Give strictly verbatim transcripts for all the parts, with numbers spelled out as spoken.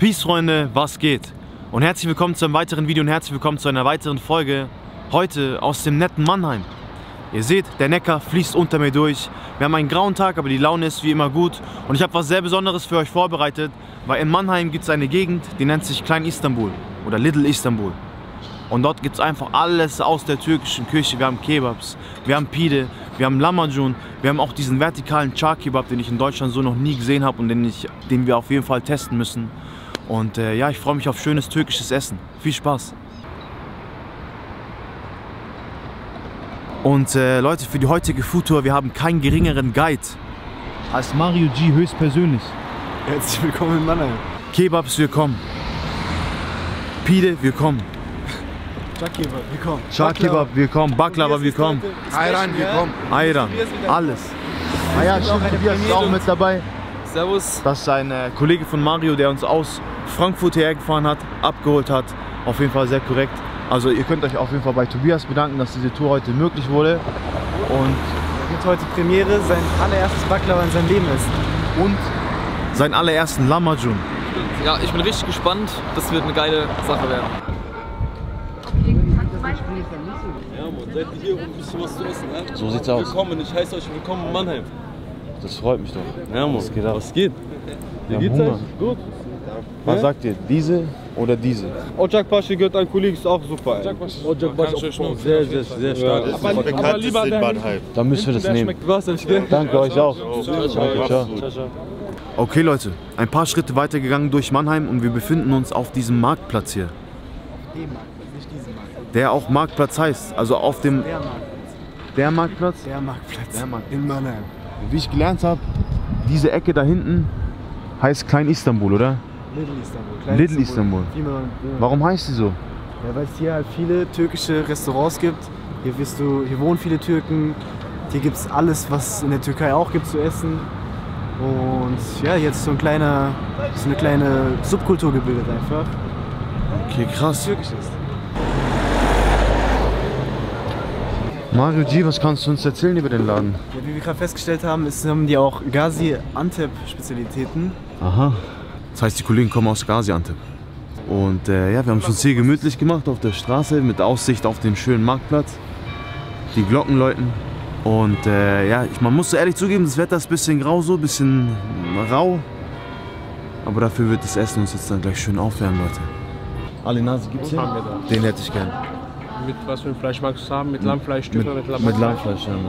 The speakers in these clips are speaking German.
Peace, Freunde, was geht? Und herzlich willkommen zu einem weiteren Video und herzlich willkommen zu einer weiteren Folge. Heute aus dem netten Mannheim. Ihr seht, der Neckar fließt unter mir durch. Wir haben einen grauen Tag, aber die Laune ist wie immer gut. Und ich habe was sehr Besonderes für euch vorbereitet, weil in Mannheim gibt es eine Gegend, die nennt sich Klein Istanbul oder Little Istanbul. Und dort gibt es einfach alles aus der türkischen Küche. Wir haben Kebabs, wir haben Pide, wir haben Lahmacun, wir haben auch diesen vertikalen Char-Kebab, den ich in Deutschland so noch nie gesehen habe und den, ich, den wir auf jeden Fall testen müssen. Und äh, ja, ich freue mich auf schönes türkisches Essen. Viel Spaß! Und äh, Leute, für die heutige Foodtour, wir haben keinen geringeren Guide als Mario G höchstpersönlich. Herzlich willkommen in Mannheim. Kebabs, willkommen. Pide, willkommen. Char-Kebab, willkommen. Char-Kebab, willkommen. Baklava, willkommen. Ayran, willkommen. Ayran, alles. Ah ja, stimmt, Tobias ist auch mit dabei. Servus. Das ist ein äh, Kollege von Mario, der uns aus Frankfurt hierher gefahren hat, abgeholt hat. Auf jeden Fall sehr korrekt. Also ihr könnt euch auf jeden Fall bei Tobias bedanken, dass diese Tour heute möglich wurde. Und Er wird heute Premiere, sein allererstes Baklava in seinem Leben essen. Und seinen allerersten Lahmacun. Ja, ich bin richtig gespannt. Das wird eine geile Sache werden. Ja, Mann, seid ihr hier, um ein bisschen was zu essen, ne? So sieht's aus. Willkommen, ich heiße euch willkommen in Mannheim. Das freut mich doch. Ja, Mann, Was geht ab? was geht? Wie Wir geht's haben euch? Hunger. Gut. Was Ja? sagt ihr? Diese oder diese? Ocakbaşı gehört ein Kollege, ist auch super. Ocakbaşı auch sehr, sehr, sehr stark. Aber, aber lieber in Mannheim. Dann müssen wir das nehmen. Schmeckt was, hab ich gell? Danke euch auch. Ciao, Danke, ciao. Okay Leute, ein paar Schritte weiter gegangen durch Mannheim und wir befinden uns auf diesem Marktplatz hier. Dem Marktplatz, nicht diesem Marktplatz. Der auch Marktplatz heißt, also auf dem... Der Marktplatz. Der Marktplatz? Der Marktplatz. Der Marktplatz. In Mannheim. Wie ich gelernt habe, diese Ecke da hinten heißt Klein Istanbul, oder? Little Istanbul. Klein Little Istanbul. Wie man, ja. Warum heißt sie so? Ja, weil es hier halt viele türkische Restaurants gibt. Hier, wirst du, hier wohnen viele Türken. Hier gibt es alles, was es in der Türkei auch gibt zu essen. Und ja, jetzt so ein kleiner, so eine kleine Subkultur gebildet einfach. Okay, krass. Türkisch ist. Mario G, was kannst du uns erzählen über den Laden? Ja, wie wir gerade festgestellt haben, ist, haben die auch Gaziantep-Spezialitäten. Aha. Das heißt, die Kollegen kommen aus Gaziantep. Und äh, ja, wir haben es uns hier gemütlich gemacht auf der Straße mit Aussicht auf den schönen Marktplatz. Die Glocken läuten. Und äh, ja, ich, man muss so ehrlich zugeben, das Wetter ist ein bisschen grau so, ein bisschen rau. Aber dafür wird das Essen uns jetzt dann gleich schön aufwärmen, Leute. Ali Nasi gibt's hier? Haben wir da. Den hätte ich gern. Mit was für ein Fleisch magst du haben? Mit Lammfleischstück oder mit Lamm? Mit Lammfleisch, ja.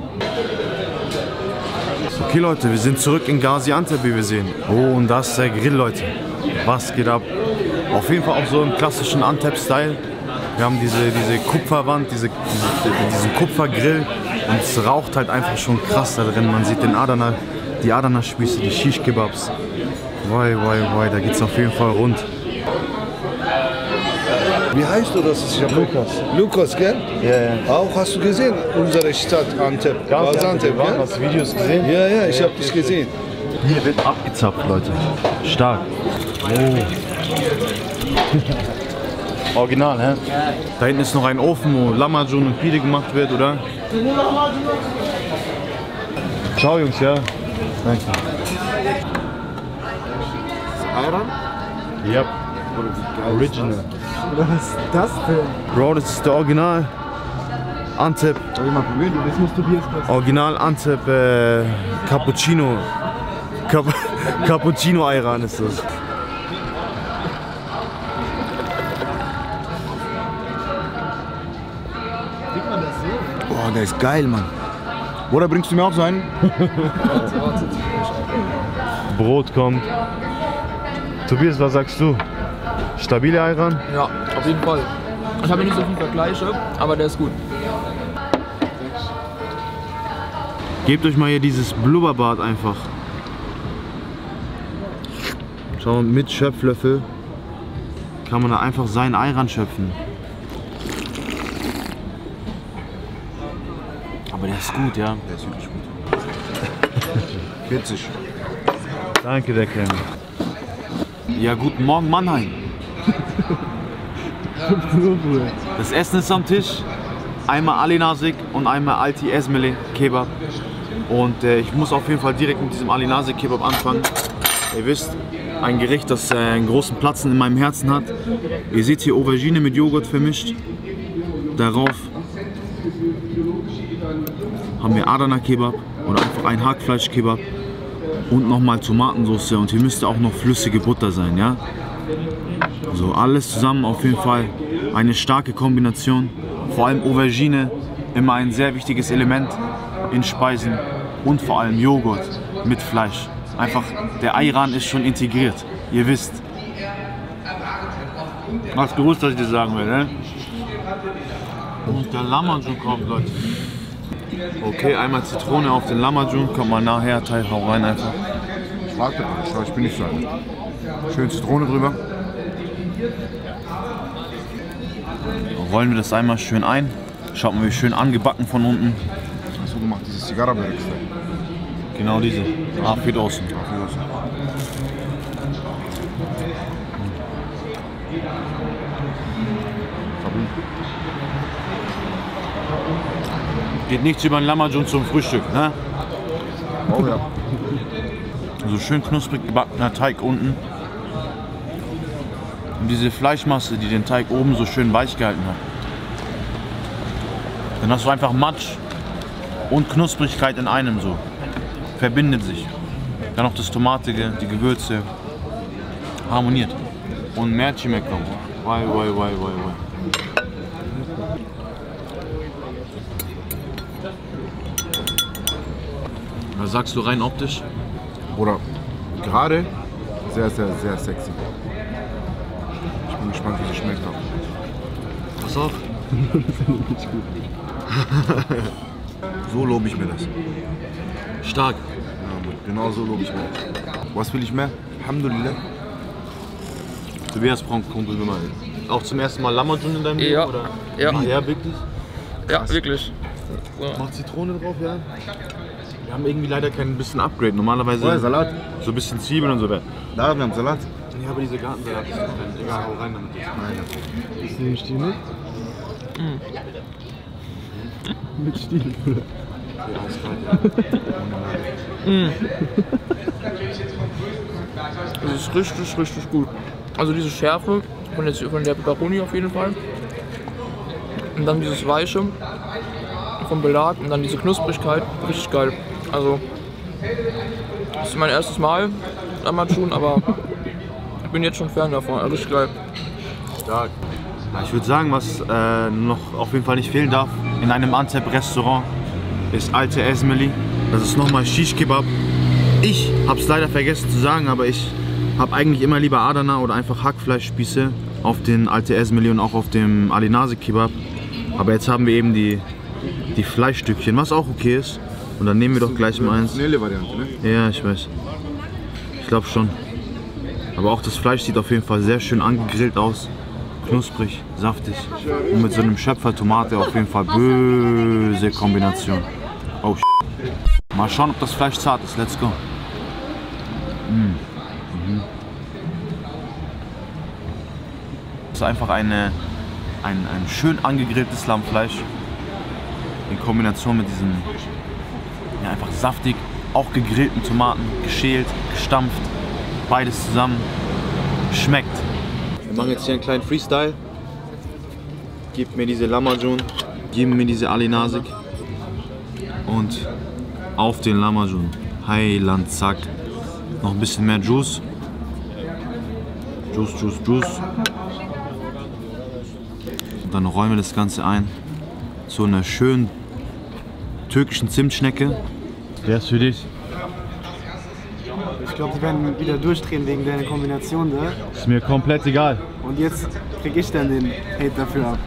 Okay Leute, wir sind zurück in Gaziantep, wie wir sehen. Oh, und das ist der Grill, Leute. Was geht ab? Auf jeden Fall auch so im klassischen Antep-Style. Wir haben diese, diese Kupferwand, diese, diese, diesen Kupfergrill und es raucht halt einfach schon krass da drin. Man sieht den Adana, die Adana-Spieße, die Shish-Kebabs. Woi, woi, woi, da geht's auf jeden Fall rund. Wie heißt du das? Ich hab Lukas. Lukas, gell? Ja, ja. Auch hast du gesehen, unsere Stadt Antep. Gaziantep, Wir gell? hast Videos gesehen? Ja, ja, ich hab dich gesehen. Hier wird abgezapft, Leute. Stark. Oh. Original, hä? Da hinten ist noch ein Ofen, wo Lahmacun und Pide gemacht wird, oder? Ciao, Jungs, ja. Danke. Ayran? Yep. Original. Oder was ist das denn? Bro, das ist der Original Antep. Soll ich mal probieren? Das muss Tobias kosten. Original Antep äh, Cappuccino. Cap Cappuccino Ayran ist das. Boah, der ist geil, Mann. Oder bringst du mir auch so einen? Brot kommt. Tobias, was sagst du? Stabile Ayran? Ja, auf jeden Fall. Ich habe nicht so viel Vergleiche, aber der ist gut. Gebt euch mal hier dieses Blubberbad einfach. Schau, mit Schöpflöffel kann man da einfach seinen Ayran schöpfen. Aber der ist gut, ja. Der ist wirklich gut. vierzig. Danke, der Kerl. Ja, guten Morgen, Mannheim. Das Essen ist am Tisch. Einmal Ali Nazik und einmal Alti Esmele Kebab. Und äh, ich muss auf jeden Fall direkt mit diesem Ali Nazik Kebab anfangen. Ihr wisst, ein Gericht, das äh, einen großen Platz in meinem Herzen hat. Ihr seht hier Aubergine mit Joghurt vermischt. Darauf haben wir Adana Kebab oder einfach ein Hackfleisch Kebab und nochmal Tomatensauce und hier müsste auch noch flüssige Butter sein, ja? So alles zusammen auf jeden Fall eine starke Kombination. Vor allem Aubergine, immer ein sehr wichtiges Element in Speisen und vor allem Joghurt mit Fleisch. Einfach, der Ayran ist schon integriert, ihr wisst. Hast gewusst, dass ich das sagen will, ne? Und der Lamajun kommt, Leute. Okay, einmal Zitrone auf den Lamajun, kommt mal nachher, Teil, hau rein einfach. Ich mag das nicht, ich bin nicht so ein. Schön Zitrone drüber. Rollen wir das einmal schön ein. Schaut mal, wie schön angebacken von unten. Hast du gemacht, dieses Zigarrenberg. Genau diese. Afid außen. Geht nichts über einen Lamajun zum Frühstück, ne? Oh ja. So schön knusprig gebackener Teig unten. Und diese Fleischmasse, die den Teig oben so schön weich gehalten hat. Dann hast du einfach Matsch und Knusprigkeit in einem so. Verbindet sich. Dann noch das Tomatige, die Gewürze. Harmoniert. Und mehr Chimekka. Wai, wai, wai, wai, wai. Was sagst du rein optisch? Oder gerade sehr, sehr, sehr sexy. Ich bin gespannt, wie sie schmeckt. Pass auf. So lobe ich mir das. Stark. Ja, genau so lobe ich mir das. Was will ich mehr? Alhamdulillah. Tobias braucht Kumpel Nummer eins. Auch zum ersten Mal Lamajun in deinem Leben? Ja. Oder? Ja. Ach ja, wirklich? Ja, wirklich. So. Mach Zitrone drauf, ja? Wir haben irgendwie leider kein bisschen Upgrade. Normalerweise Oh, ja, Salat. so ein bisschen Zwiebeln und so. Ja, Da, wir haben Salat. aber diese Gartensalat ist drin. Egal, hau rein damit. Ist die mit Stiel mit? Mit Stiel, oder? Ja, ist kalt, ja. Das ist richtig, richtig gut. Also diese Schärfe von der, von der Peperoni auf jeden Fall. Und dann dieses Weiche vom Belag und dann diese Knusprigkeit. Richtig geil. Also, das ist mein erstes Mal Lamajun, aber ich bin jetzt schon Fan davon. Also richtig geil. Stark. Ja, ich würde sagen, was äh, noch auf jeden Fall nicht fehlen darf in einem Antep-Restaurant ist alte Esmeli. Das ist nochmal Shish Kebab. Ich habe es leider vergessen zu sagen, aber ich habe eigentlich immer lieber Adana oder einfach Hackfleischspieße auf den alte Esmeli und auch auf dem Ali Nazik Kebab. Aber jetzt haben wir eben die, die Fleischstückchen, was auch okay ist. Und dann nehmen wir doch gleich mal eins. Schnelle Variante, ne? Ja, ich weiß. Ich glaube schon. Aber auch das Fleisch sieht auf jeden Fall sehr schön angegrillt aus. Knusprig, saftig. Und mit so einem Schöpfer-Tomate auf jeden Fall böse Kombination. Oh shit. Mal schauen, ob das Fleisch zart ist. Let's go. Mm. Mhm. Das ist einfach eine, ein, ein schön angegrilltes Lammfleisch. In Kombination mit diesem ja, einfach saftig, auch gegrillten Tomaten, geschält, gestampft. Beides zusammen. Schmeckt. Wir machen jetzt hier einen kleinen Freestyle. Gib mir diese Lamajun, gib mir diese Ali Nazik und auf den Lamajun. Heiland, zack. Noch ein bisschen mehr Juice. Juice, Juice, Juice. Und dann rollen wir das Ganze ein zu einer schönen türkischen Zimtschnecke. Wer ist für dich? Ich glaube, die werden wieder durchdrehen wegen deiner Kombination da. Ist mir komplett egal. Und jetzt krieg ich dann den Hate dafür ab.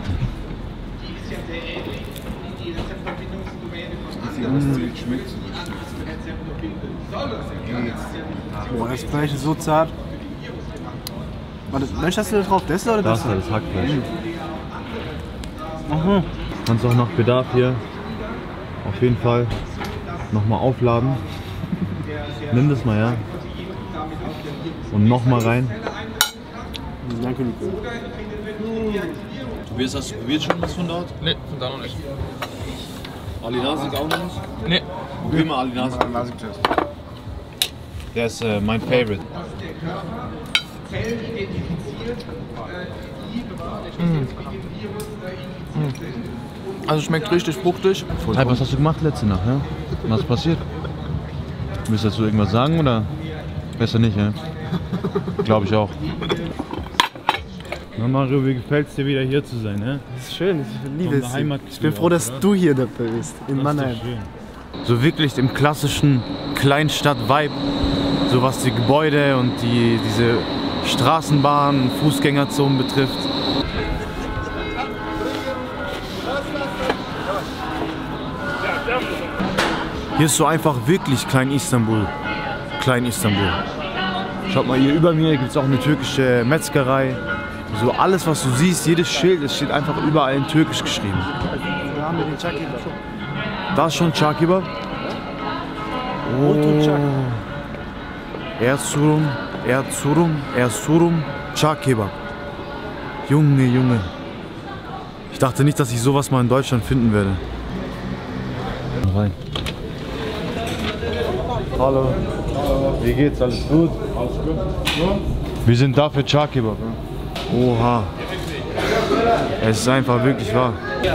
Boah, das Fleisch ist so zart. Warte, welches hast du da drauf? Das oder das? Das ist das Hackfleisch. Mhm. Kannst auch nach Bedarf hier auf jeden Fall nochmal aufladen. Nimm das mal, ja. Und nochmal rein. Danke, Nico. Tobias, hast du probiert schon was von dort? Ne, von da noch nicht. Ali Nazik auch noch nicht? Ne. Probier mal Ali Nazik. Der ist äh, mein Favorite. Also schmeckt richtig fruchtig. Hey, was hast du gemacht letzte Nacht? Ja? Was ist passiert? Willst du dazu irgendwas sagen oder besser nicht? Ja? Glaube ich auch. Na Mario, wie gefällt es dir wieder hier zu sein? Ja? Das ist schön, ich liebe es. Heimat Ich bin froh, dass oder? du hier dabei bist, in Mannheim. So wirklich im klassischen Kleinstadt-Vibe, so was die Gebäude und die, diese Straßenbahnen, Fußgängerzonen betrifft. Hier ist so einfach wirklich Klein Istanbul. Klein Istanbul. Schaut mal, hier über mir gibt es auch eine türkische Metzgerei. So alles, was du siehst, jedes Schild, es steht einfach überall in Türkisch geschrieben. Da haben wir den Chaki. Da ist schon Çağ-Kebap. Oh. Erzurum, Erzurum, Erzurum, Çağ-Kebap. Junge, Junge. Ich dachte nicht, dass ich sowas mal in Deutschland finden werde. Rein. Hallo. Wie geht's? Alles gut? Alles gut. Wir sind da für Çağ-Kebap. Oha. Es ist einfach wirklich wahr.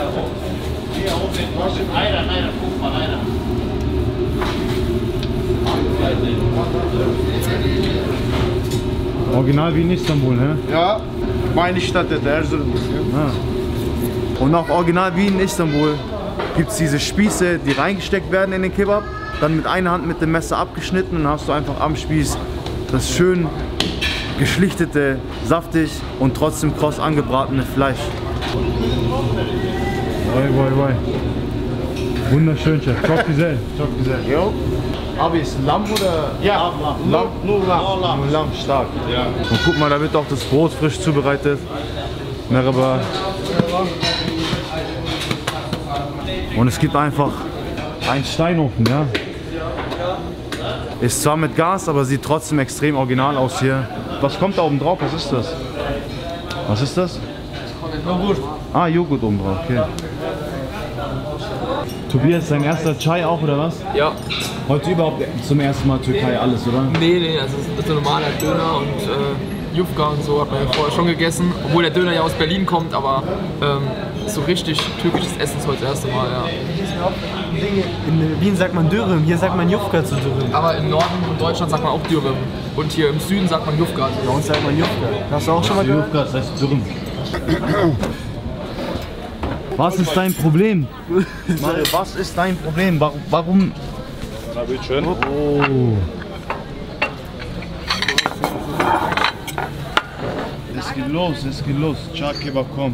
Original wie in Istanbul, ne? Ja, meine Stadt, der Erzurum. Ah. Und auch original wie in Istanbul gibt es diese Spieße, die reingesteckt werden in den Kebab, dann mit einer Hand mit dem Messer abgeschnitten und dann hast du einfach am Spieß das schön geschlichtete, saftig und trotzdem kross angebratene Fleisch. Woi, woi, woi. Wunderschön, Chef. Çok güzel. Çok güzel. Jo. Abi, ist Lamm oder? Ja, Lamm? nur Lamm. Nur Lamm, stark. Ja. Und guck mal, da wird auch das Brot frisch zubereitet. Merhaba. Und es gibt einfach einen Steinofen, ja. Ist zwar mit Gas, aber sieht trotzdem extrem original aus hier. Was kommt da oben drauf? Was ist das? Was ist das? Joghurt. Ah, Joghurt oben drauf, okay. Tobias, dein erster Chai auch, oder was? Ja. Heute überhaupt zum ersten Mal Türkei alles, oder? Nee, nee, also das ist so normaler Döner und äh, Yufka und so hat man ja vorher schon gegessen. Obwohl der Döner ja aus Berlin kommt, aber ähm, so richtig türkisches Essen ist heute das erste Mal, ja. In Wien sagt man Dürüm, hier sagt man Yufka zu Dürüm. Aber im Norden von Deutschland sagt man auch Dürüm. Und hier im Süden sagt man Yufka. Bei uns sagt man Yufka. Hast du auch schon mal gehört? Yufka, das heißt Dürüm. Was ist dein Problem? Mario, was ist dein Problem? Warum? warum? Na, bitte schön. Oh. Es geht los, es geht los. Çağ-Kebap kommt.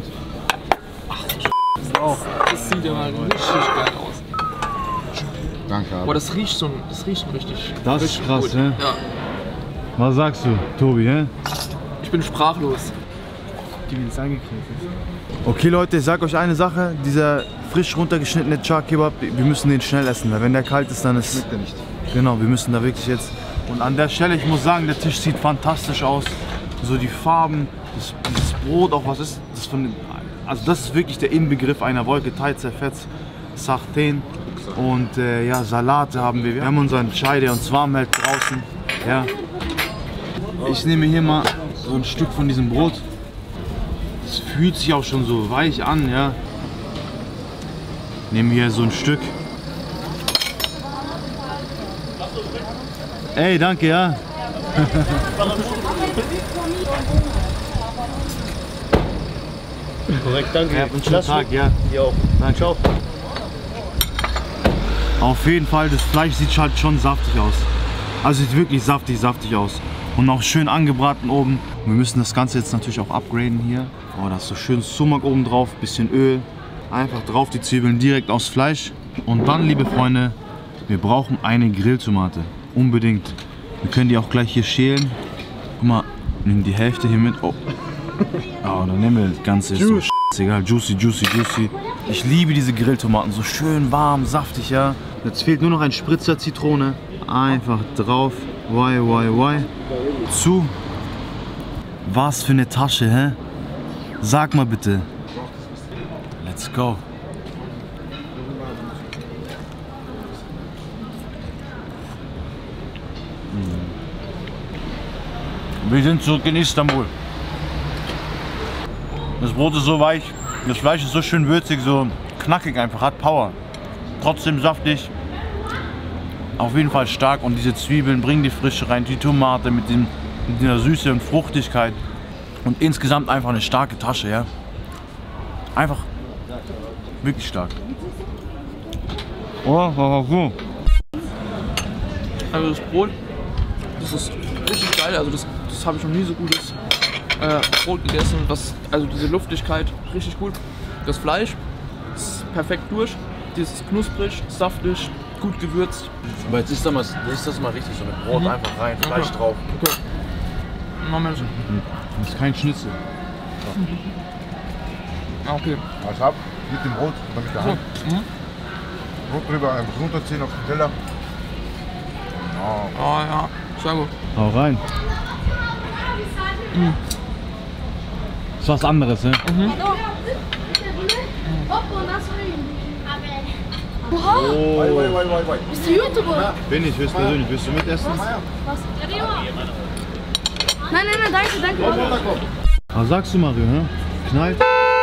Das sieht immer richtig geil aus. Danke. Boah, das riecht schon, das riecht schon richtig. Das ist richtig krass, gut. ne? Ja. Was sagst du, Tobi? Hä? Ich bin sprachlos. Die mir das angekriegt ist. Okay Leute, ich sag euch eine Sache. Dieser frisch runtergeschnittene Çağ-Kebab, wir müssen den schnell essen, weil wenn der kalt ist, dann ist... Schmeckt er nicht. Genau, wir müssen da wirklich jetzt... Und an der Stelle, ich muss sagen, der Tisch sieht fantastisch aus. So die Farben, das, dieses Brot, auch was ist das von... Also das ist wirklich der Inbegriff einer Wolke. Taize, Fetz, Sartén und äh, ja, Salate haben wir. Wir haben unseren Chai, der uns warm hält draußen. Ja. Ich nehme hier mal so ein Stück von diesem Brot. Es fühlt sich auch schon so weich an, ja. Nehmen hier so ein Stück. Ey, danke, ja. Korrekt, danke. Ja, einen schönen Tag, ja. Jo. Danke. Ciao. Auf jeden Fall, das Fleisch sieht halt schon saftig aus. Also sieht wirklich saftig, saftig aus. Und auch schön angebraten oben. Und wir müssen das Ganze jetzt natürlich auch upgraden hier. Oh, da ist so schön Sumak oben drauf, bisschen Öl. Einfach drauf die Zwiebeln direkt aufs Fleisch. Und dann, liebe Freunde, wir brauchen eine Grilltomate. Unbedingt. Wir können die auch gleich hier schälen. Guck mal, nimm die Hälfte hier mit. Oh, oh dann nehmen wir das Ganze. Ist so egal, juicy, juicy, juicy. Ich liebe diese Grilltomaten, so schön warm, saftig, ja. Jetzt fehlt nur noch ein Spritzer Zitrone. Einfach drauf. Why, why, why. Zu. Was für eine Tasche, hä? Sag mal bitte. Let's go. Mm. Wir sind zurück in Istanbul. Das Brot ist so weich, das Fleisch ist so schön würzig, so knackig einfach, hat Power. Trotzdem saftig, auf jeden Fall stark und diese Zwiebeln bringen die Frische rein, die Tomate mit, dem, mit dieser Süße und Fruchtigkeit und insgesamt einfach eine starke Tasche, ja. Einfach wirklich stark. Oh, oh, oh. Also das Brot, das ist richtig geil, also das, das habe ich noch nie so gutes äh, Brot gegessen, was, also diese Luftigkeit, richtig gut. Das Fleisch ist perfekt durch, dieses knusprig, saftig, gut gewürzt. Aber jetzt ist das mal, ist das mal richtig, so mit Brot Mhm. einfach rein, Fleisch Okay. drauf. Okay. Moment. Das ist kein Schnitzel. Ah, okay. Was ab? Mit dem Brot, dann mit der So. Hand. Mhm. Brot drüber, einfach runterziehen auf den Teller. Ja. Ah ja, sehr gut. Hau rein. Mhm. Ist was anderes, ne? Oh. Bist du YouTuber? Bin ich höchstpersönlich. Willst du mitessen? Was? Nein, nein, nein, danke, danke. Was sagst du, Mario, ne? Knallt?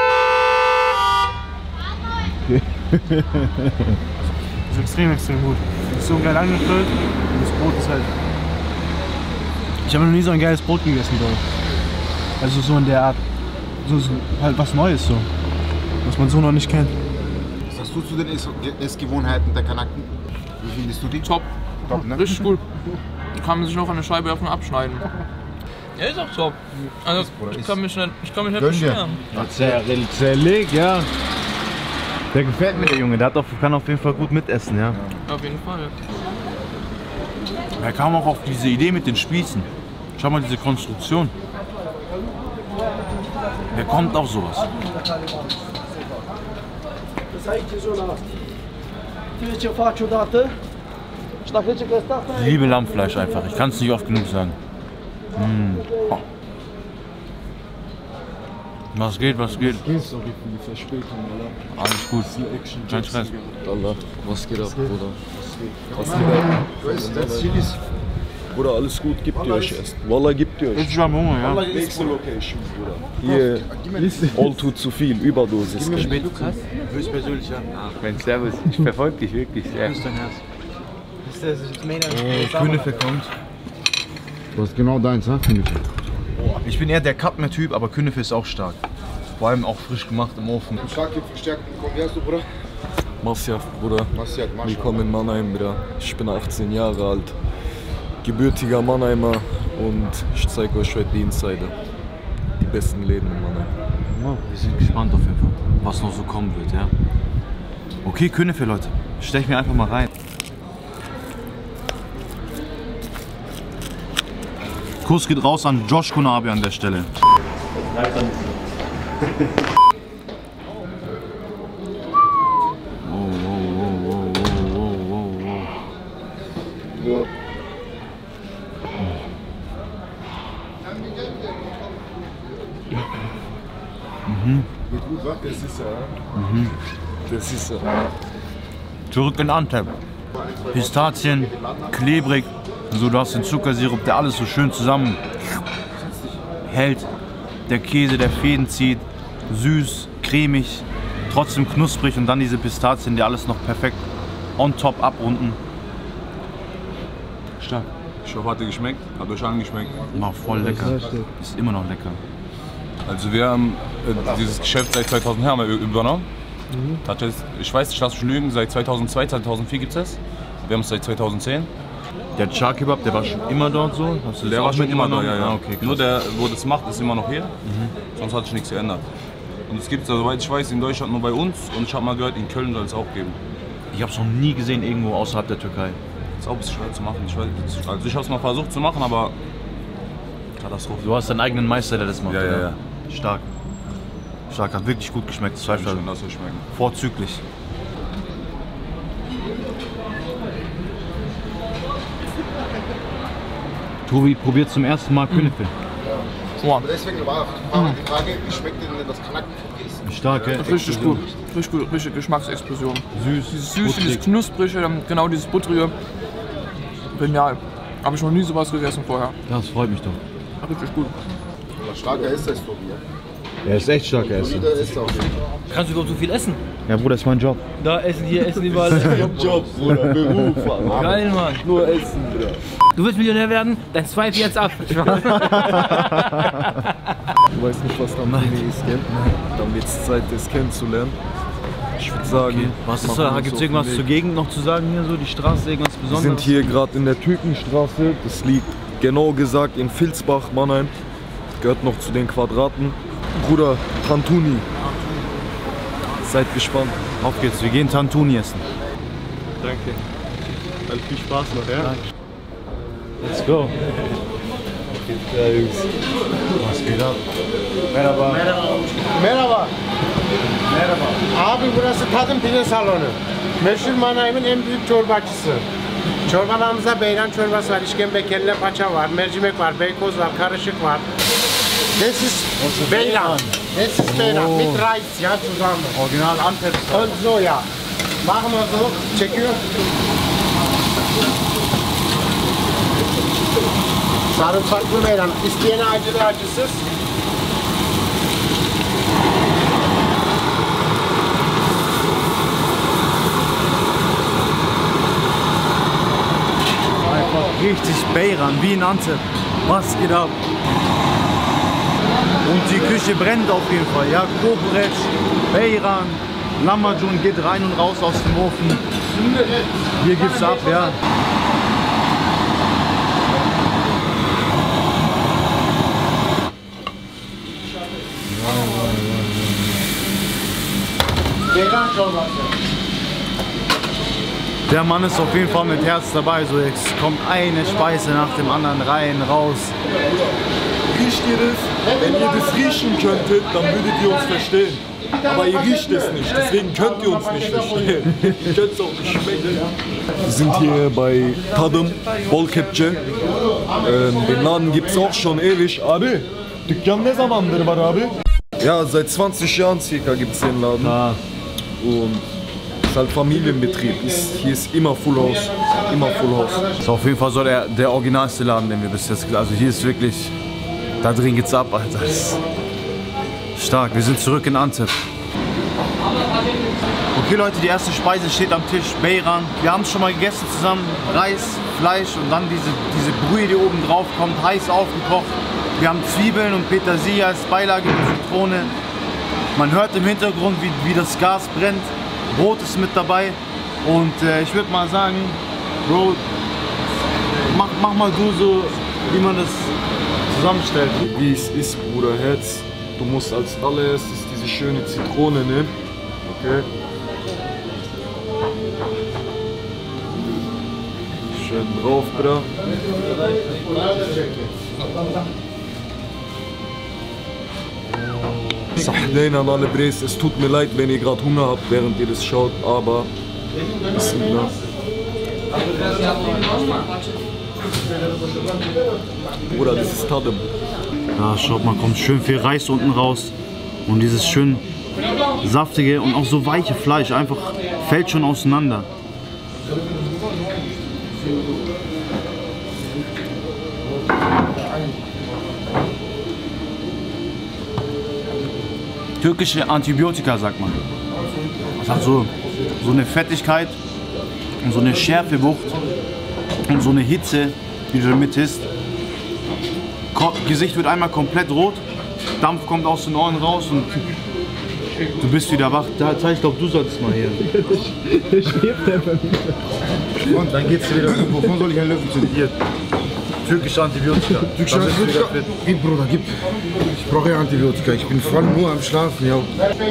Das ist extrem, extrem gut. Ist so geil angefüllt und das Brot ist halt. Ich habe noch nie so ein geiles Brot gegessen, glaube ich. Also so in der Art. So, so halt was Neues so. Was man so noch nicht kennt. Was sagst du zu den Ess Essgewohnheiten der Kanaken? Wie findest du die? Top. Top, ne? Richtig gut. Kann man sich noch eine Scheibe davon abschneiden. Ja, ist auch top. Also ich kann mich nicht, ich kann mich nicht Gönn dir. beschweren. Zerleg, ja. Der gefällt mir, der Junge. Der hat auf, kann auf jeden Fall gut mitessen, ja. Auf jeden Fall. Er kam auch auf diese Idee mit den Spießen. Schau mal diese Konstruktion. Wer kommt auf sowas? Ich liebe Lammfleisch einfach. Ich kann es nicht oft genug sagen. Mm. Oh. Was geht, was geht? Sorry für die Verspätung, Alter. Alles gut. Kein Stress. Allah, was geht ab, Bruder? Was geht ab? Du isst das Chilis. Bruder, alles gut, gebt ihr euch erst. Wallah, gebt ihr euch. Ich habe Hunger, ja. Nächste Location, Bruder. Hier, all tut zu viel, Überdosis. Höchstpersönlich, ja. Mein Servus, ich verfolge dich wirklich sehr. Ist dein Herz. Das ist das Main. Oh, Künefe kommt. Das ist genau deins, ne? Ich bin eher der Katmer-Typ, aber Künefe ist auch stark. Vor allem auch frisch gemacht im Ofen. Stark verstärkt. Wie heißt du, Bruder? Masjaf, Bruder. Masjad, Willkommen in Mannheim, Bruder. Ich bin achtzehn Jahre alt. Gebürtiger Mannheimer und ich zeige euch heute die Insider. Die besten Läden in Mannheim. Ja, wir sind gespannt auf jeden Fall, was noch so kommen wird, ja. Okay, Künefe, Leute. Stell ich mir einfach mal rein. Kuss geht raus an Josh Kunabi an der Stelle. Oh, oh, oh, oh, oh, oh, oh. Geht gut, wa? Das ist er. Das ist er. Zurück in Antep. Pistazien, klebrig. So, du hast den Zuckersirup, der alles so schön zusammen hält. Der Käse, der Fäden zieht. Süß, cremig, trotzdem knusprig und dann diese Pistazien, die alles noch perfekt on top abrunden. Stark. Ich hoffe, hat dir geschmeckt? Hat euch angeschmeckt? War voll lecker. Ist immer noch lecker. Also wir haben äh, dieses Geschäft seit zweitausend haben wir übernommen. Mhm. Hat jetzt, ich weiß nicht, lass mich lügen, seit zweitausendzwei, zweitausendvier gibt es das. Wir haben es seit zweitausendzehn. Der Char Kebab, der war schon immer dort so? Hast du das Der auch war schon mit immer da, übernommen? ja, ja. Ah, okay, Nur krass. der, wo das macht, ist immer noch hier. Mhm. Sonst hat sich nichts geändert. Und es gibt es, soweit ich weiß, in Deutschland nur bei uns. Und ich habe mal gehört, in Köln soll es auch geben. Ich habe es noch nie gesehen irgendwo außerhalb der Türkei. Ist auch ein bisschen schwer zu machen. Ich, weiß, also ich habe es mal versucht zu machen, aber Katastrophe. Du hast deinen eigenen Meister, der das macht. Ja, ja, oder? ja. Stark. Stark, hat wirklich gut geschmeckt. Das Fleisch war Schön, dass es schmecken. vorzüglich. Tobi probiert zum ersten Mal Künefe. Boah, Deswegen war die Frage, wie schmeckt denn das Kanaken? Stark, ja? richtig gut. Richtig gut, richtig Geschmacksexplosion. Süß, Dieses Süße, butterig. dieses Knusprige, dann genau dieses Butterige. Genial. Habe ich noch nie sowas gegessen vorher. Das freut mich doch. Richtig gut. Starker ist das, Tobi. Er ist echt starker Essen. Kannst du überhaupt so viel essen? Ja, Bruder, das ist mein Job. Da essen, hier essen, überall. Job, Bruder, Beruf. Geil, Mann. Nur Essen, Bruder. Du willst Millionär werden? Dann swipe jetzt ab. Du weißt nicht, was Tantuni ist, gell? Dann wird es Zeit, das kennenzulernen. Ich würde sagen, Okay. Was ist da? Gibt es irgendwas zur Gegend noch zu sagen hier so? Die Straße, irgendwas Wir Besonderes? sind hier gerade in der Türkenstraße. Das liegt genau gesagt in Vilsbach, Mannheim. Gehört noch zu den Quadraten. Bruder, Tantuni. Seid gespannt. Auf geht's, wir gehen Tantuni essen. Danke. Dann viel Spaß noch, ja? Danke. Let's go. Ja, Jungs. Was geht ab? Merhaba. Merhaba. Merhaba. Abi burası Tadım Pide Salonu. Meşhur Manayım'ın en büyük çorbacısı. Çorbalarımızda beyran çorbası var, işkembe, kelle paça var, mercimek var, beykoz var, karışık var. This is beyran. This is beyran mit Reis, ja, zusammen. Original Antep. Und so, ja. Machen wir so, çekiyor. Sarımsaklı beyran. İsteyene acılı acısız. Richtig Beyran, wie in Antep. Was geht ab? Und die Küche brennt auf jeden Fall. Ja, Kokoreç, Beyran, Lahmacun geht rein und raus aus dem Ofen. Hier gibt's ab, ja. Beyran çorbası. Der Mann ist auf jeden Fall mit Herz dabei. So, jetzt kommt eine Speise nach dem anderen rein, raus. Riecht ihr das? Wenn ihr das riechen könntet, dann würdet ihr uns verstehen. Aber ihr riecht es nicht, deswegen könnt ihr uns nicht verstehen. Ihr könnt es auch nicht schmecken. Wir sind hier bei Tadım Bolkepçe. Ähm, den Laden gibt es auch schon ewig. Abi, Dükkan ne zamandır var abi? Ja, seit zwanzig Jahren circa gibt es den Laden. Ah. Und es ist halt Familienbetrieb. Ist, hier ist immer Full House. Immer Full House. Ist auf jeden Fall so der, der originalste Laden, den wir bis jetzt. Also hier ist wirklich. Da drin geht's ab, Alter. Das ist stark. Wir sind zurück in Antep. Okay Leute, die erste Speise steht am Tisch. Beyran. Wir haben es schon mal gegessen zusammen. Reis, Fleisch und dann diese, diese Brühe, die oben drauf kommt, heiß aufgekocht. Wir haben Zwiebeln und Petersilie als Beilage mit Zitrone. Man hört im Hintergrund, wie, wie das Gas brennt. Brot ist mit dabei. Und äh, ich würde mal sagen, Bro, mach, mach mal du so, wie man das zusammenstellt. Wie es ist, Bruder, Herz. Du musst als allererstes diese schöne Zitrone nehmen. Okay. Schön drauf, Bruder. Sahnein an alle Bres, es tut mir leid, wenn ihr gerade Hunger habt, während ihr das schaut, aber Bismillah. Bruder, das ist Tadım. Ja, schaut mal, kommt schön viel Reis unten raus. Und dieses schön saftige und auch so weiche Fleisch einfach fällt schon auseinander. Türkische Antibiotika, sagt man. Das hat so, so eine Fettigkeit und so eine Schärfewucht und so eine Hitze, die du damit isst. Gesicht wird einmal komplett rot, Dampf kommt aus den Ohren raus und du bist wieder wach. Ich glaube, du solltest mal hier. Der schwebt einfach wieder. Und dann geht's wieder. Wovon soll ich einen Löffel zu dir? Türkische Antibiotika. Türkische Antibiotika? Gib, Bruder, gib. Ich brauche ja Antibiotika. Ich bin voll nur am Schlafen, ja.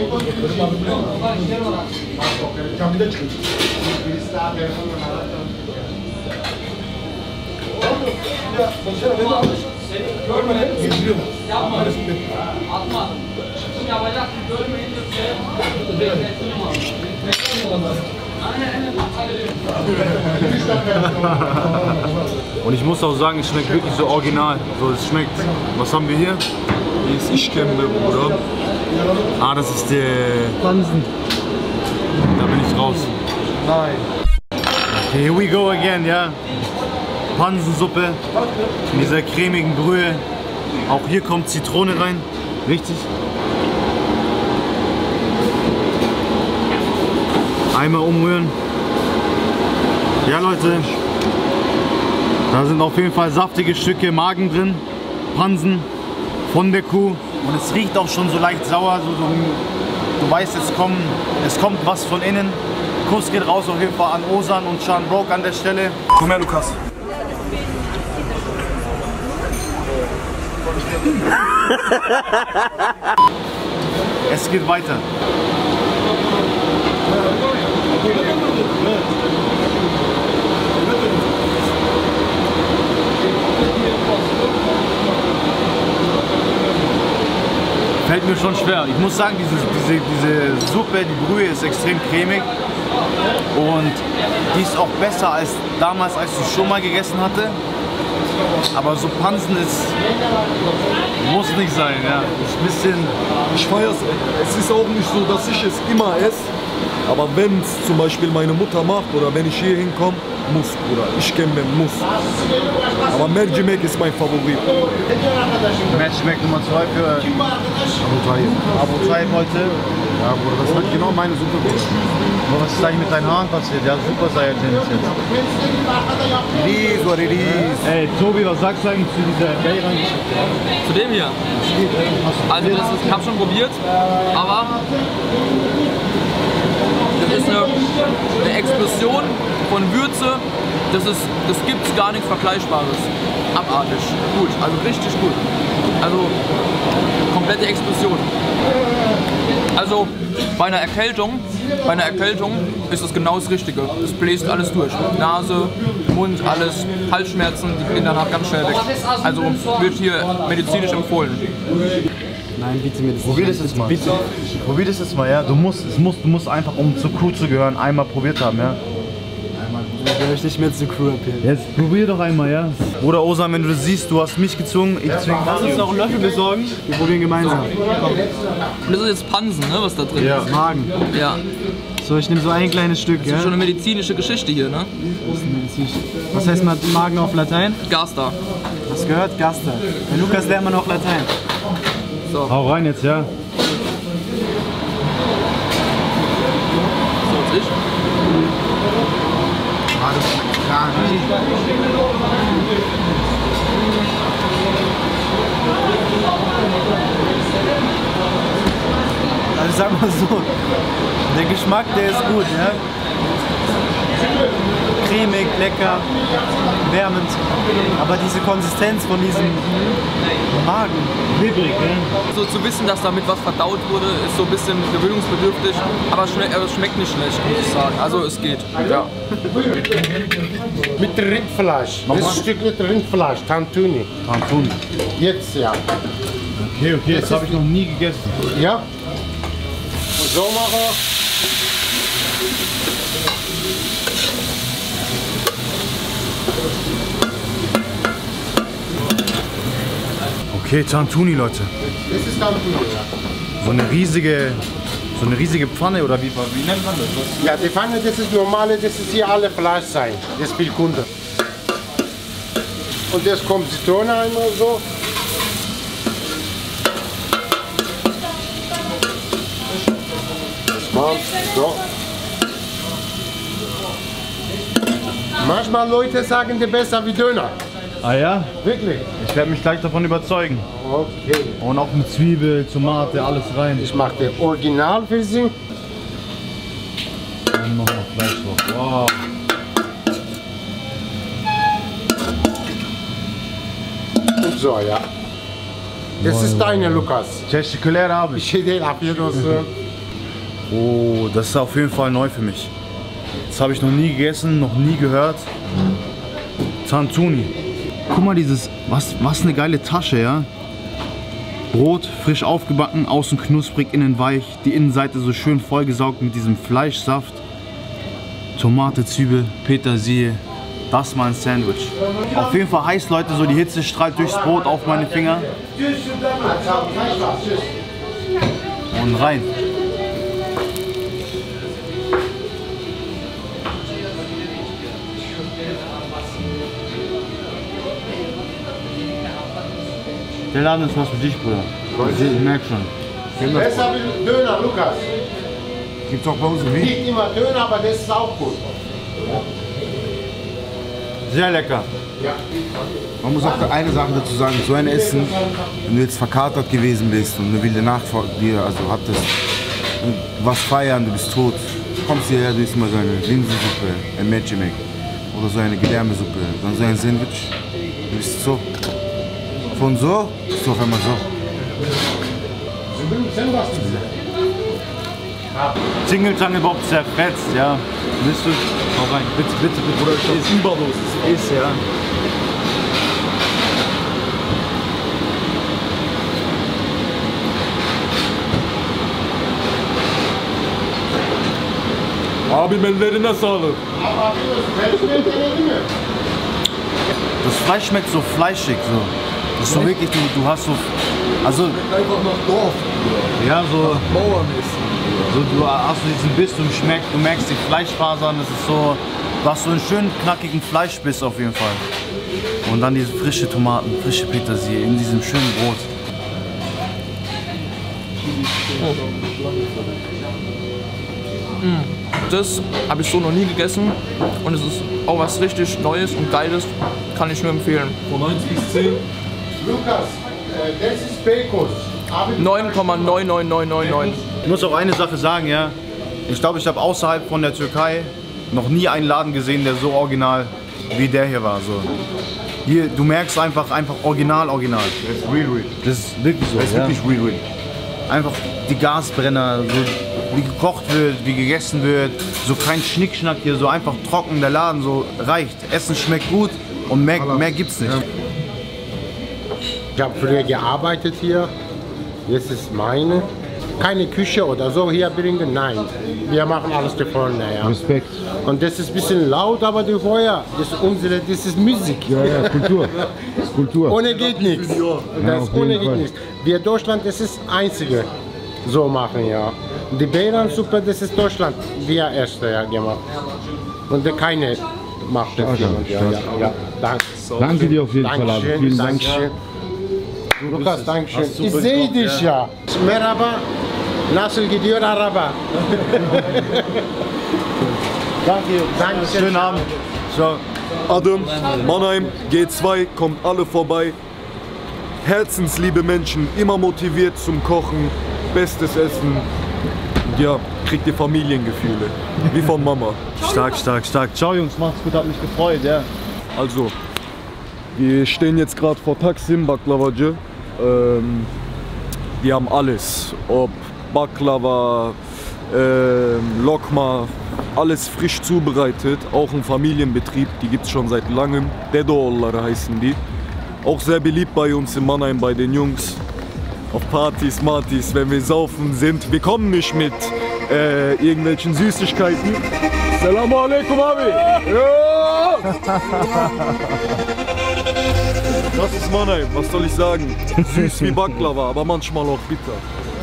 Und ich muss auch sagen, es schmeckt wirklich so original. So, es schmeckt. Was haben wir hier? Hier ist Işkembe, Bruder. Ah, das ist der Pansen. Da bin ich raus. Nein. Here we go again, ja. Pansensuppe in dieser cremigen Brühe. Auch hier kommt Zitrone rein. Richtig. Einmal umrühren. Ja Leute, da sind auf jeden Fall saftige Stücke Magen drin, Pansen von der Kuh. Und es riecht auch schon so leicht sauer, so, so, du weißt, es kommt, es kommt was von innen. Kuss geht raus auf jeden Fall an Ozan und Sean Broke an der Stelle. Komm her, Lukas. Es geht weiter. Fällt mir schon schwer. Ich muss sagen, diese, diese, diese Suppe, die Brühe ist extrem cremig und die ist auch besser als damals, als ich schon mal gegessen hatte. Aber so Pansen ist, muss nicht sein, ja. Ist ein bisschen. Ich feier's. Es ist auch nicht so, dass ich es immer esse. Aber wenn es zum Beispiel meine Mutter macht oder wenn ich hier hinkomme, muss, Bruder. Ich kenne den Muss. Aber Mercimek ist mein Favorit. Mercimek Nummer zwei für Abu Taib. Abu Taib heute. Ja, Bruder, das hat genau meine Suppe. Aber was ist eigentlich mit deinen Haaren passiert? Ja, super Saiyajin jetzt. Release oder Release. Ey, Tobi, was sagst du eigentlich zu dieser Bayern-Geschichte? Zu dem hier? Also, das ist, ich hab schon probiert, aber das ist eine, eine Explosion von Würze, das, ist, das gibt's gar nichts Vergleichbares. Abartig, gut, also richtig gut. Also komplette Explosion. Also bei einer Erkältung, bei einer Erkältung ist das genau das Richtige. Es bläst alles durch. Nase, Mund, alles, Halsschmerzen, die gehen danach ganz schnell weg. Also wird hier medizinisch empfohlen. Nein, bitte mir das Probier das jetzt mal. Bitte. Probier das jetzt mal, ja. Du musst, es muss, du musst einfach, um zur Crew zu gehören, einmal probiert haben, ja. Ich gehöre nicht mehr zur Crew abheben. Jetzt probier doch einmal, ja. Bruder Ozan, wenn du das siehst, du hast mich gezwungen, ich zwinge. Lass uns noch einen Löffel besorgen. Wir probieren gemeinsam. Und das ist jetzt Pansen, ne, was da drin ja. ist. Magen. Ja. So, ich nehme so ein kleines Stück, Das ist ja? schon eine medizinische Geschichte hier, ne? Das ist medizinisch. Was heißt Magen auf Latein? Gaster. Hast gehört? Gaster. Bei Lukas lernt man auch Latein. So. Hau rein jetzt, ja. So, jetzt ich. Also ich sag mal so, der Geschmack, der ist gut, ja? Cremig, lecker, wärmend, aber diese Konsistenz von diesem Magen, klebrig, ne? So zu wissen, dass damit was verdaut wurde, ist so ein bisschen gewöhnungsbedürftig, aber es schmeckt, es schmeckt nicht schlecht, muss ich sagen. Also es geht. Ja. Mit Rindfleisch. Das ist ein Stück mit Rindfleisch, Tantuni. Tantuni. Jetzt ja. Okay, okay, das, das habe ich noch nie gegessen. Ja. Und so machen wir. Okay, Tantuni, Leute. Das ist Tantuni, ja. So eine riesige, so eine riesige Pfanne oder wie, wie nennt man das? Ja, die Pfanne, das ist normale, das ist hier alle Fleisch sein. Das ist viel Kunde. Und jetzt kommt Zitrone einmal so. Das kommt so. Manchmal Leute sagen, die besser wie Döner. Ah ja? Wirklich? Ich werde mich gleich davon überzeugen. Okay. Und auch mit Zwiebel, Tomate, alles rein. Ich mache den Original für Sie. Und noch mal Fleisch drauf. Wow. Und so, ja. Das wow. ist deine, Lukas. Teşekkürler abi. Şey afiyet olsun. Oh, das ist auf jeden Fall neu für mich. Das habe ich noch nie gegessen, noch nie gehört. Tantuni. Guck mal dieses, was, was eine geile Tasche, ja. Brot, frisch aufgebacken, außen knusprig, innen weich. Die Innenseite so schön vollgesaugt mit diesem Fleischsaft. Tomate, Zwiebel, Petersilie. Das ist mein Sandwich. Auf jeden Fall heiß, Leute, so die Hitze strahlt durchs Brot auf meine Finger. Und rein. Der Laden ist was für dich, Bruder. Ich merk schon. Besser wie Döner, Lukas. Gibt's auch bei uns im Nicht immer Döner, aber das ist auch gut. Sehr lecker. Ja. Man muss auch eine Sache dazu sagen, so ein Essen, wenn du jetzt verkatert gewesen bist und eine wilde Nacht vor dir also hattest, du warst feiern, du bist tot, kommst hierher, du isst mal so eine Linsensuppe, ein Mechimek oder so eine Gedärmesuppe, dann so ein Sandwich, du bist so, von so, bist du auf einmal so. Jingle Jungle Bob zerfetzt, ja. Willst du? Hau rein, bitte, bitte, bitte. Oder ich ist überlos. Ist, ja. Abi ellerine sağlık. Das Fleisch schmeckt so fleischig, so. Das ist so wirklich, du, du hast so, also... Einfach nach Dorf. Ja, so... Bauermäßig. So, du hast so diesen Biss, du schmeckst, du merkst die Fleischfasern, das ist so... Du hast so einen schönen, knackigen Fleischbiss auf jeden Fall. Und dann diese frische Tomaten, frische Petersilie in diesem schönen Brot. Das habe ich so noch nie gegessen und es ist auch was richtig Neues und Geiles, kann ich nur empfehlen. Von eins bis zehn. Lukas, äh, das ist Pecos. neun Komma neun neun neun neun neun. Ich muss auch eine Sache sagen, ja. Ich glaube, ich habe außerhalb von der Türkei noch nie einen Laden gesehen, der so original wie der hier war. So. Hier, du merkst einfach, einfach original, original. Das ist real, real. Das ist wirklich so. Das ist ja. wirklich real, real. Einfach die Gasbrenner, so, wie gekocht wird, wie gegessen wird, so kein Schnickschnack hier, so einfach trocken, der Laden so reicht. Essen schmeckt gut und mehr, mehr gibt's nicht. Ich habe früher gearbeitet hier, jetzt ist meine. Keine Küche oder so hier bringen, nein. Wir machen alles da vorne, ja. Respekt. Und das ist ein bisschen laut, aber die Feuer, das ist unsere, das ist Musik. Ja, ja, Kultur. Das ist Kultur. Ohne geht nichts. Ja, Das auf ohne jeden geht Fall. nichts. Wir Deutschland, das ist das einzige so machen, ja. Die Beerensuppe, das ist Deutschland, wir erste ja gemacht. Und der keine macht das. Stark, Ja, stark. ja, ja. Danke. Danke dir auf jeden Fall, Abi. Dankeschön, Vielen Dank. Dankeschön. Lukas, Dankeschön. Hast du Ich super sehe gekocht, dich ja. Merhaba. Nasıl gidiyor araba? Danke, Dankeschön. schönen Abend. Ciao. Adam, Mannheim, G zwei, kommt alle vorbei. Herzensliebe Menschen, immer motiviert zum Kochen, bestes Essen. Ja, kriegt ihr Familiengefühle, wie von Mama. Stark, stark, stark. Ciao Jungs, macht's gut, hat mich gefreut, ja. Also, wir stehen jetzt gerade vor Taksim Baklavacı. Ähm, wir haben alles, ob Baklava, ähm, Lokma, alles frisch zubereitet, auch ein Familienbetrieb, die gibt es schon seit langem. Dedeoğulları heißen die. Auch sehr beliebt bei uns in Mannheim, bei den Jungs. Auf Partys, Martys, wenn wir saufen sind. Wir kommen nicht mit äh, irgendwelchen Süßigkeiten. Selamun Aleyküm abi. Ja! Das ist Mannheim, was soll ich sagen? Süß wie Baklava, aber manchmal auch bitter.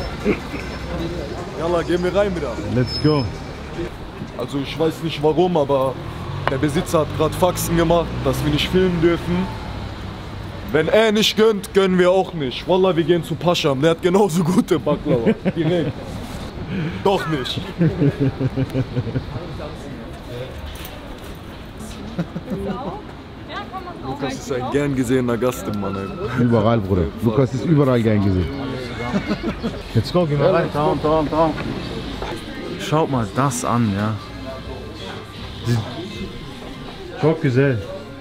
Jalla, gehen wir rein wieder. Let's go. Also ich weiß nicht warum, aber der Besitzer hat gerade Faxen gemacht, dass wir nicht filmen dürfen. Wenn er nicht gönnt, gönnen wir auch nicht. Wallah, wir gehen zu Pascham, der hat genauso gute Baklava. Direkt. Doch nicht. Lukas ist ein gern gesehener Gast in Mannheim. Überall, Bruder. Lukas ist überall gern gesehen. Let's go, gehen wir rein. Traum, Traum, Traum. Schaut mal das an, ja. Çok güzel.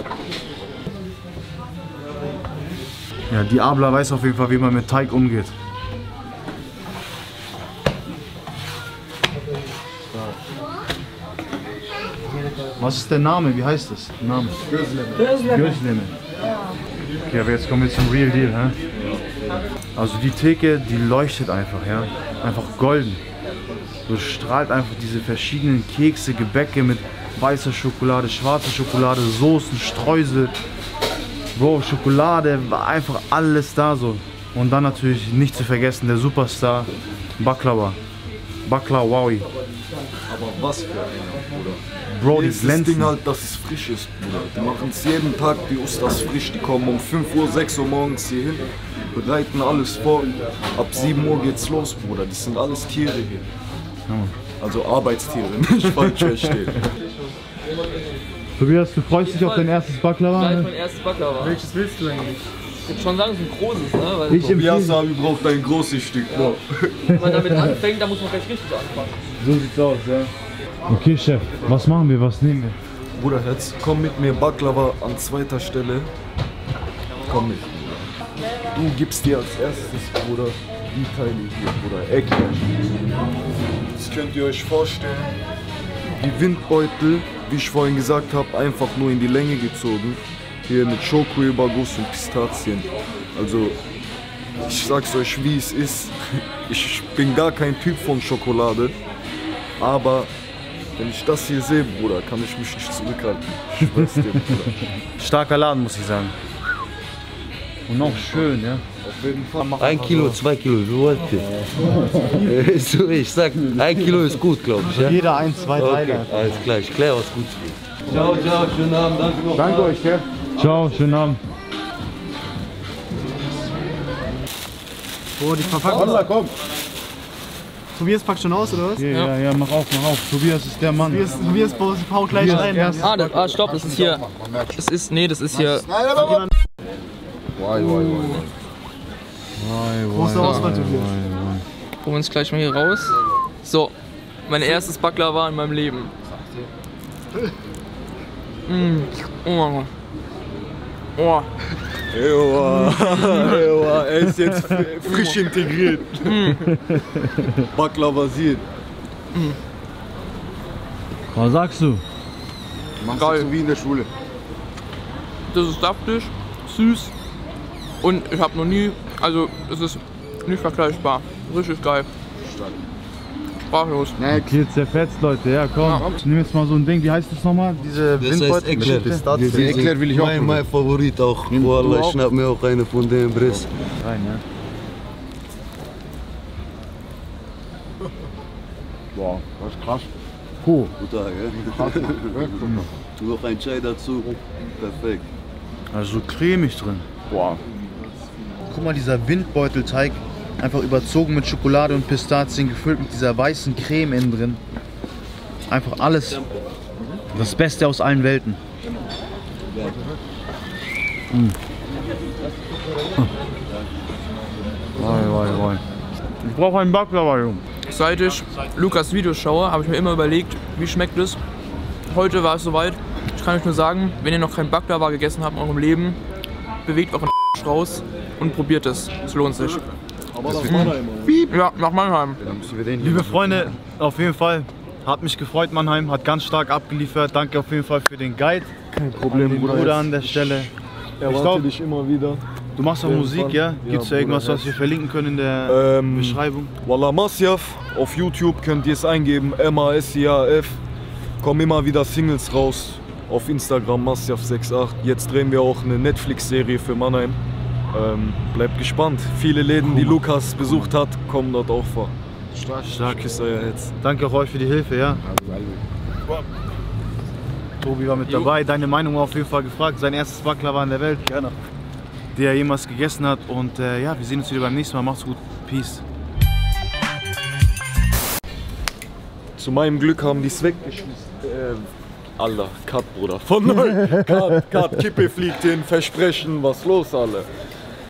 Ja, die Abla weiß auf jeden Fall, wie man mit Teig umgeht. Was ist der Name? Wie heißt das? Name? Gözleme. Gözleme. Okay, aber jetzt kommen wir zum Real Deal, hä? Also die Theke, die leuchtet einfach, ja. Einfach golden. So strahlt einfach diese verschiedenen Kekse, Gebäcke mit weißer Schokolade, schwarzer Schokolade, Soßen, Streusel. Bro, Schokolade, einfach alles da so. Und dann natürlich nicht zu vergessen der Superstar Baklava. Baklawawi. Aber was für einer, Bruder. Bro, die dieses glänzen. Ding halt, dass es frisch ist, Bruder. Die machen es jeden Tag, die Ustas frisch. Die kommen um fünf Uhr, sechs Uhr morgens hier hin. bereiten alles vor. Ab sieben Uhr geht's los, Bruder. Das sind alles Tiere hier. Also Arbeitstiere, nicht falsch verstehen. Tobias, du freust dich auf dein erstes Baklava? Gleich mein erstes Baklava. Welches willst du eigentlich? Ich würde schon sagen, es ist ein großes, ne? Weil Ich so, Tobias Sabi braucht ein großes Stück. Ja. wenn man damit anfängt, dann muss man gleich richtig anfangen. So sieht's aus, ja. Okay, Chef, was machen wir, was nehmen wir? Bruder, jetzt komm mit mir, Baklava an zweiter Stelle. Komm mit. Du gibst dir als erstes, Bruder, die Teile hier, Bruder, Eckfleisch. Das könnt ihr euch vorstellen. Die Windbeutel, wie ich vorhin gesagt habe, einfach nur in die Länge gezogen. Hier mit Schokoüberguss und Pistazien. Also, ich sag's euch, wie es ist. Ich bin gar kein Typ von Schokolade. Aber wenn ich das hier sehe, Bruder, kann ich mich nicht zurückhalten. Ich schwör's dir, Bruder. Starker Laden, muss ich sagen. Und auch schön, ja. Auf jeden Fall. Ein Kilo, zwei Kilo, wie wollt ihr? So, ich sag, ein Kilo ist gut, glaube ich. Ja? Jeder ein, zwei, drei. Okay, alles klar, ich klär was gut. Ciao, ciao, schönen Abend, danke noch. Danke euch, gell? Ciao, schönen Abend. Oh, die Verpackung. Holla, komm. Tobias packt schon aus, oder was? Ja, ja, ja, mach auf, mach auf. Tobias ist der Mann. Tobias, Tobias haut gleich Tobias rein. erst. Ah, das, ah, stopp, das ist hier. Das ist, nee, das ist hier. Why, why, why, Große Auswahl, Tobias. Holen wir uns gleich mal hier raus. So, mein erstes Baklava in meinem Leben. Mm. Oh. Oh. Ewa, ewa, er ist jetzt frisch integriert. Baklava sieht. Was sagst du? Machst Geil. du so wie in der Schule. Das ist saftig, süß und ich habe noch nie, also es ist nicht vergleichbar. Richtig geil. Sprachlos. Okay, jetzt zerfetzt, Leute. Ja, komm. Ich nehme jetzt mal so ein Ding. Wie heißt das nochmal? Diese Das heißt Windbeutel Eclair. mit Das Pistazien. Eclair will ich auch mein, mein Favorit auch. Wallah, ich schnapp mir auch eine von dem Briss. Rein, ja. Boah, das ist krass. Puh. Guter, gell? Tu noch ein Chai dazu. Perfekt. Also so cremig drin. Boah. Guck mal, dieser Windbeutelteig, einfach überzogen mit Schokolade und Pistazien, gefüllt mit dieser weißen Creme innen drin. Einfach alles. Das Beste aus allen Welten. Mm. Ich brauche einen Baklava, Junge. Seit ich Lukas Videos schaue, habe ich mir immer überlegt, wie schmeckt es. Heute war es soweit. Ich kann euch nur sagen, wenn ihr noch kein Baklava gegessen habt in eurem Leben, bewegt euren raus und probiert es. Es lohnt sich. Aber das war da immer. Ja, nach Mannheim. Liebe Freunde, auf jeden Fall hat mich gefreut, Mannheim hat ganz stark abgeliefert. Danke auf jeden Fall für den Guide. Kein Problem, Bruder, Bruder. an der Stelle. Erwarte Ich glaub, dich immer wieder. Du machst auch Auf jeden Musik, Fall. ja? Ja, Gibt es da irgendwas, Bruder, was wir verlinken können in der Ähm, Beschreibung? Wallah Masyaf, auf YouTube könnt ihr es eingeben, M A S I A F. Kommen immer wieder Singles raus. Auf Instagram Masyaf sechsundachtzig. Jetzt drehen wir auch eine Netflix-Serie für Mannheim. Ähm, bleibt gespannt. Viele Läden, die Lukas besucht hat, kommen dort auch vor. Stark, stark. Ich küsse euer Herz. Danke auch euch für die Hilfe, ja? Tobi war mit dabei, deine Meinung war auf jeden Fall gefragt. Sein erstes Baklava in der Welt, Gerne. die er jemals gegessen hat. Und äh, ja, wir sehen uns wieder beim nächsten Mal. Macht's gut. Peace. Zu meinem Glück haben die es weggeschmissen. Äh, Allah, Cut, Bruder. Von neu. Cut, Cut, Kippe fliegt hin, Versprechen, was los, alle?